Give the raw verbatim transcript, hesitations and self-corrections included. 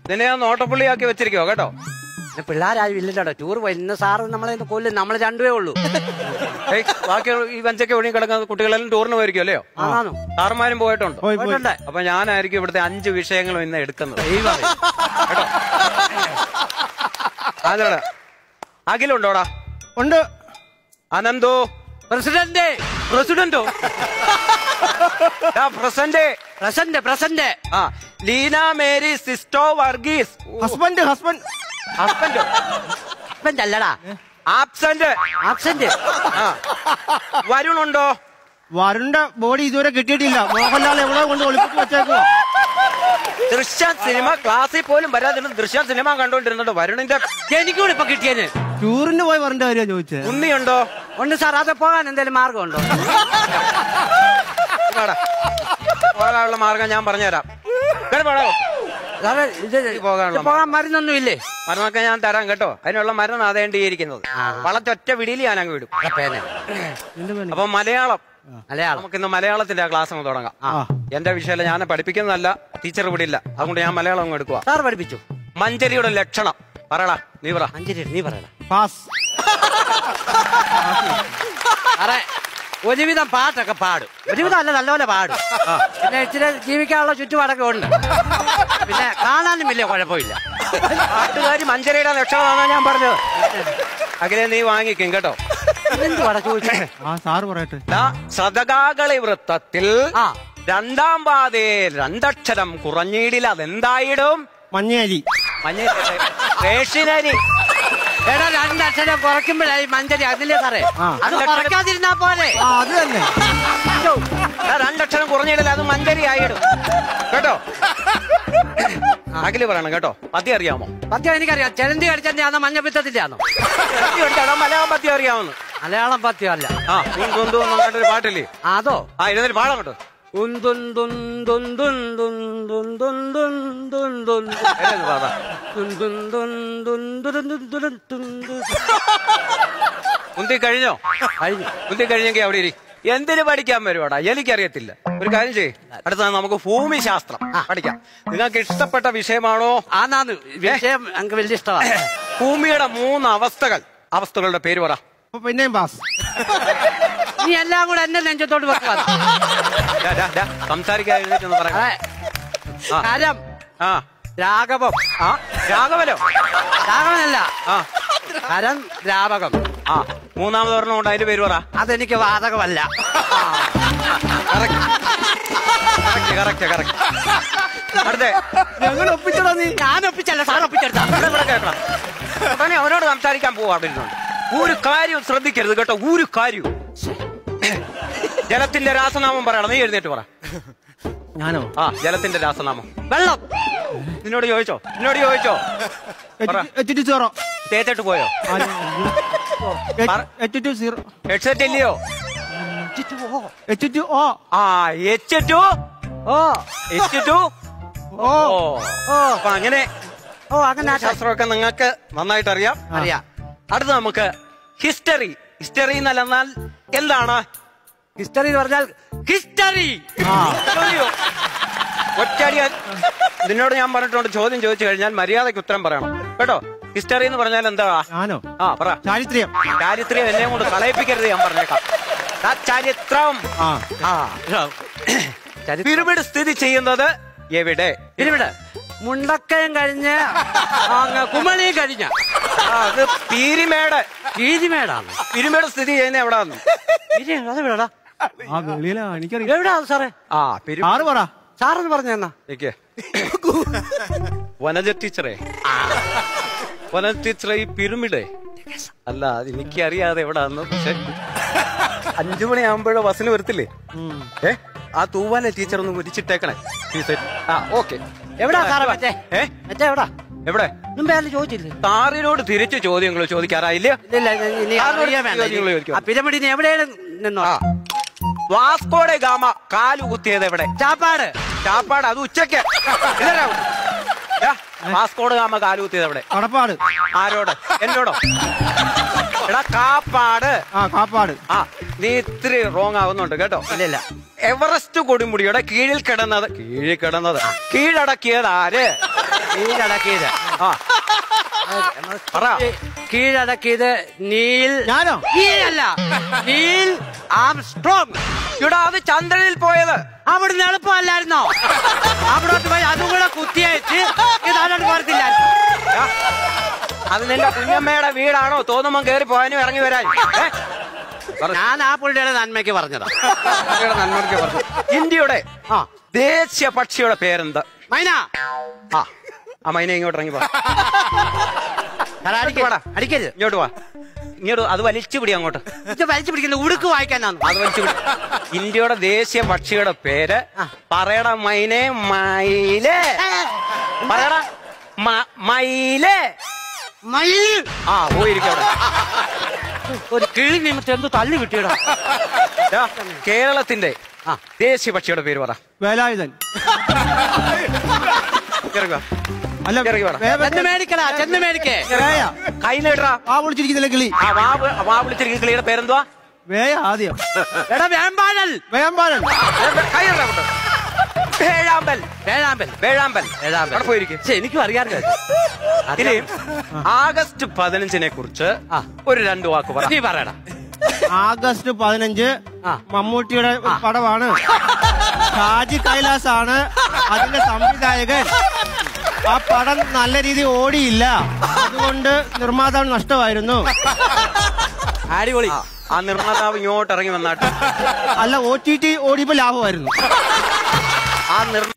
നിന്നെ ഞാൻ നോട്ടപ്പുള്ളിയാക്കി വെച്ചിരിക്കോ കേട്ടോ. പിള്ളേരാരും ഇല്ലല്ലോ, ടൂർ പോയി. ഇന്ന് സാറ് നമ്മളെ കൊല്ലും, നമ്മള് രണ്ടുപേ ഉള്ളൂ. ബാക്കി ഈ വഞ്ചൊക്കെ ഒഴുകി കിടക്കുന്ന കുട്ടികളെല്ലാം ടൂറിന് പോയിരിക്കും അല്ലയോ? സാറുമാരും പോയിട്ടുണ്ട്. അപ്പൊ ഞാനായിരിക്കും ഇവിടുത്തെ അഞ്ച് വിഷയങ്ങളും ഇന്ന് എടുക്കുന്നത് കേട്ടോ. അതെ, അഖിലുണ്ടോടാ? ഉണ്ട്. അനന്തോ? പ്രസിഡന്റ്. പ്രസിഡന്റോ? പ്രസന്റ് പ്രസന്റ് പ്രസന്റ് ആ. ലീന മേരി സിസ്റ്റോ വർഗീസ്. ഹസ്ബൻഡ് ഹസ്ബൻഡ് ഹസ്ബൻഡോ? ഹസ്ബൻഡ് അല്ലടാ, ആബ്സെന്റ്. ആബ്സെന്റ്. വരുണുണ്ടോ? വരുണിന്റെ ബോഡി ഇതുവരെ കിട്ടിയിട്ടില്ല. മോഹൻലാൽ എവിടെ കൊണ്ട് ഒളിപ്പിച്ച് വെച്ചേക്കോ? ദൃശ്യ സിനിമ ക്ലാസ്സിൽ പോലും വരാതിരുന്ന ദൃശ്യ സിനിമ കണ്ടോണ്ടിരുന്നുണ്ട്. വരുണിന്റെ എനിക്കൂടെ ഇപ്പൊ കിട്ടിയത്. ടൂറിന് പോയി വരേണ്ട കാര്യം ചോദിച്ചത്. ഉണ്ണിയുണ്ടോ? ഉണ്ട് സാർ. അത് പോകാൻ എന്തെങ്കിലും മാർഗമുണ്ടോ? പോകാനുള്ള മാർഗം ഞാൻ പറഞ്ഞുതരാം. പോകാൻ മരുന്നൊന്നും ഇല്ലേ? മരുന്നൊക്കെ ഞാൻ തരാം കേട്ടോ. അതിനുള്ള മരുന്ന് അതേണ്ടിയിരിക്കുന്നത്. വളച്ചൊറ്റ വിടിയിൽ ഞാൻ അങ്ങ് വിടും. അപ്പൊ മലയാളം മലയാളം നമുക്കിന്ന് മലയാളത്തിന്റെ ക്ലാസ് അങ്ങ് തുടങ്ങാം. എന്റെ വിഷയം ഞാൻ പഠിപ്പിക്കുന്നതല്ല, ടീച്ചർ വിടില്ല. അതുകൊണ്ട് ഞാൻ മലയാളം അങ്ങ് എടുക്കുക. സാർ പഠിപ്പിച്ചു. മഞ്ചരിയുടെ ലക്ഷണം പറയടാ. നീ പറ. മഞ്ചരി നീ പറയടാ. പാസ്. അറേ ഒരുവിധം പാട്ടൊക്കെ പാടും. ഒരുവിധം അല്ല, നല്ലപോലെ പാടും. പിന്നെ ഇച്ചിരി ജീവിക്കാനുള്ള ചുറ്റുപാടൊക്കെ ഉണ്ട്. പിന്നെ കാണാനും വലിയ കുഴപ്പമില്ല. പാട്ടുകാരി മഞ്ചരിയുടെ ലക്ഷണമാണെന്നാ ഞാൻ പറഞ്ഞത്. അഖിലെ നീ വാങ്ങിക്കും കേട്ടോ. എന്തുവാടാ ചോദിച്ചു? ആ സാറ് പറയട്ടെ. ശതകാകളി വൃത്തത്തിൽ രണ്ടാം പാതയിൽ രണ്ടക്ഷരം കുറഞ്ഞിടില്ല. അതെന്തായിടും? മഞ്ഞേരി. മഞ്ഞ റേഷനരി. എടാ, രണ്ടക്ഷരം കുറയ്ക്കുമ്പോഴായി മഞ്ചരി. അതില്ലേ സാറേ, അത് കുറയ്ക്കാതിരുന്നാ പോലെ. അത് തന്നെ. രണ്ടക്ഷരം കുറഞ്ഞിടില്ല, അത് മഞ്ചരി ആയിടും കേട്ടോ. അഖില് പറയണം കേട്ടോ. പദ്യം അറിയാമോ? പദ്യം എനിക്കറിയാം. ചെലന്തി കടിച്ചതിന്റെ ആണോ മഞ്ഞപ്പിത്തത്തിന്റെ ആണോ? മലയാളം പദ്യം അറിയാമെന്ന്. മലയാളം പദ്യം അല്ല. ആ ഒരു പാട്ടില്ലേ അതോ? ആ ഇതിൽ പാടാം കേട്ടോ. ഉന്തി കഴിഞ്ഞോ? ഉന്തി കഴിഞ്ഞെങ്കിൽ അവിടെ ഇരി. എന്തിനു പഠിക്കാൻ വരുവാടാ? എനിക്കറിയത്തില്ല. ഒരു കാര്യം ചെയ്യ്, അടുത്ത നമുക്ക് ഭൂമിശാസ്ത്രം പഠിക്കാം. നിങ്ങൾക്ക് ഇഷ്ടപ്പെട്ട വിഷയമാണോ? ആന്നാന്ന് വിഷയം എനിക്ക് വലിയ ഇഷ്ടമാണ്. ഭൂമിയുടെ മൂന്ന് അവസ്ഥകൾ, അവസ്ഥകളുടെ പേര് പറ. പിന്നെയും പാസ്. നീ എല്ലാം കൂടെ എന്നെ നെഞ്ചത്തോട് വെക്കാം. സംസാരിക്കാൻ എഴുന്നേറ്റെന്ന് പറയാം. കരം. ആ. രാഘവം. ആ രാഘവനോ? രാഘവനല്ല. ആ. കരം രാവകം. ആ മൂന്നാമത് ഒരെണ്ണം ഉണ്ട്, അതിന്റെ പേര് പറ. അതെനിക്ക് വാതകമല്ല. അടുത്തേ ഞങ്ങൾ ഒപ്പിച്ചടാ. നീ ഞാൻ ഒപ്പിച്ചല്ല, സാർ ഒപ്പിച്ചെടുത്താ. അവനോട് സംസാരിക്കാൻ പോവാ. അവിടെ ഇരുന്നുണ്ട്. ഒരു കാര്യം ശ്രദ്ധിക്കരുത് കേട്ടോ, ഒരു കാര്യം. ജലത്തിന്റെ രാസനാമം പറയണം. നീ എഴുന്നേറ്റ് പറ. ഞാനോ? ആ ജലത്തിന്റെ രാസനാമം. വെള്ളം. നിന്നോട് ചോദിച്ചോ? നിന്നോട് ചോദിച്ചോ? തേച്ചിട്ട് പോയോ? ഹെഡ്സെറ്റ് ഇല്ലയോ? ആ H two O H two O ഓ അപ്പൊ അങ്ങനെ ഓ അങ്ങനെ ശാസ്ത്രമൊക്കെ നിങ്ങൾക്ക് നന്നായിട്ട് അറിയാം. അറിയാം. അടുത്ത നമുക്ക് ഹിസ്റ്ററി. ഹിസ്റ്ററി എന്നല്ലെന്നാൽ എന്താണ്? ഹിസ്റ്ററി എന്ന് പറഞ്ഞാൽ ഹിസ്റ്ററി. ഒറ്റടി നിന്നോട് ഞാൻ പറഞ്ഞിട്ടുണ്ട്, ചോദ്യം ചോദിച്ചു കഴിഞ്ഞാൽ മര്യാദയ്ക്ക് ഉത്തരം പറയണം കേട്ടോ. ഹിസ്റ്ററി എന്ന് പറഞ്ഞാൽ എന്താ? ഞാനോ? ആ പറ. ചാരിത്രം. ചാരിത്രം എന്നെ കൊണ്ട് കളയിപ്പിക്കരുത്, ഞാൻ പറഞ്ഞേക്കാം. ചരിത്രം. പിരമിഡ് സ്ഥിതി ചെയ്യുന്നത് എവിടെ? പിരമിഡ് മുണ്ടക്കയം കഴിഞ്ഞ് കുമളി കഴിഞ്ഞ അത് പീരിമേട്. പീരിമേടാണ്. പിരമിഡ് സ്ഥിതി ചെയ്യുന്ന എവിടാന്ന്? അതെവിടാ? ആ വെളിയിലാ. എനിക്കറിയാം. എവിടാ സാറേ? ആ സാറ് പറ. സാറെന്ന് പറഞ്ഞെന്നാ? വനജ ടീച്ചറേ, വനജ ടീച്ചറെ ഈ പിരമിഡ് അല്ല എനിക്കറിയാതെ എവിടാന്ന്. പക്ഷെ അഞ്ചു മണിയാകുമ്പോഴോ ബസ്സിന് വരത്തില്ലേ? ഏ ആ തൂവാലെ ടീച്ചർ ഒന്ന് വിരിച്ചിട്ടേക്കണേ. ആ ഓക്കെ. എവിടാ സാറേ? മറ്റേ ഏ മറ്റേ എവിടാ? എവിടെ? മുമ്പേ ആരും ചോദിച്ചില്ലേ? സാറിനോട് തിരിച്ചു ചോദ്യങ്ങൾ ചോദിക്കാറായില്ല. പിരമിഡിന് എവിടെയാണ് നിന്നോ? വാസ്കോടെ ഗാമ കാലു കുത്തിയത് എവിടെ? ചാപ്പാട്. ചാപ്പാട് അത് ഉച്ചക്ക്. വാസ്കോട് ഗാമ കാലു കുത്തിയത് എവിടെ? കടപ്പാട്. ആരോട്? എന്നോടോ? എടാ കാപ്പാട്. ആ കാപ്പാട്. ആ നീ ഇത്തിരി റോങ് ആവുന്നുണ്ട് കേട്ടോ. ഇല്ല എവറസ്റ്റ് കൊടുമുടിയുടെ കീഴിൽ കിടന്നത് കീഴിൽ കിടന്നത് കീഴടക്കിയത് ആര്? കീഴടക്കിയത് ആ പറ. കീഴടക്കിയത് നീൽ. ഞാനോ? നീലല്ല, നീൽ ആംസ്ട്രോങ്. ഇവിടെ അത് ചന്ദ്രനിൽ പോയത് അവിടുന്ന് എളുപ്പമല്ലായിരുന്നോ? അവിടോട്ട് പോയി അതും കൂടെ കുത്തിയയച്ച് ഇതാരോട് പോരത്തില്ലായിരുന്നു. അത് നിന്റെ കുഞ്ഞമ്മയുടെ വീടാണോ? തോന്നുമ്പോ കേറി പോകാനും ഇറങ്ങി വരാൻ. ഞാൻ ആ പുള്ളിയുടെ നന്മയ്ക്ക് പറഞ്ഞതാ. നന്മയ്ക്ക് പറഞ്ഞു. ഇന്ത്യയുടെ ആ ദേശീയ പക്ഷിയുടെ പേരെന്താ? മൈന. ആ ആ മൈന ഇങ്ങോട്ട് ഇറങ്ങി പോ. അടിക്കരുത്. ഇങ്ങോട്ട് വാ. ഇങ്ങോട്ട് അത് വലിച്ചു പിടി അങ്ങോട്ട്. ഇത് വലിച്ചു പിടിക്കുന്നത് ഉടുക്ക് വായിക്കാനാണ്. അത് വലിച്ചു പിടി. ഇന്ത്യയുടെ ദേശീയ പക്ഷിയുടെ പേര് പറയട മൈനെ. മയിലേ പറയട. മയിലേ. മയിൽ. ആ പോയിരിക്കും. ഒരു കിളി നിമിത്തം എന്ത് തല്ലി കിട്ടിയടാ. കേരളത്തിന്റെ ദേശീയ പക്ഷിയുടെ പേര് പറ. വേലായുധൻ. അല്ല ചെന്ന് മേടിക്കടാ, ചെന്ന് മേടിക്കേ. കൈനേടാ. ആ വിളിച്ചിരിക്കുന്നില്ല കിളി. ആ വാ വിളിച്ചിരിക്കുന്ന കിളിയുടെ പേരെന്തുവാ? വേയ ആദ്യം. എടാ വേമ്പാനൽ. വേമ്പാനൽ. വേഴാമ്പൽ. വേഴാമ്പൽ. വേഴാമ്പൽ. വേഴാമ്പൽ പോയിരിക്കും. എനിക്കും അറിയാറില്ല. ഇനി ആഗസ്റ്റ് പതിനഞ്ചിനെ കുറിച്ച് ഒരു രണ്ടു വാക്ക് പറ. നീ പറയടാ. ആഗസ്റ്റ് പതിനഞ്ച് മമ്മൂട്ടിയുടെ പടമാണ്. ഷാജി കൈലാസ് ആണ് അതിന്റെ സംവിധായകൻ. ആ പടം നല്ല രീതിയിൽ ഓടിയില്ല, അതുകൊണ്ട് നിർമ്മാതാവ് നഷ്ടമായിരുന്നു. അടിപൊളി. ആ നിർമ്മാതാവ് ഇങ്ങോട്ട് ഇറങ്ങി വന്നാട്ട്. അല്ല, ഒ ടി ടി ഓടിയപ്പോ ലാഭമായിരുന്നു. ആ നിർമ്മാ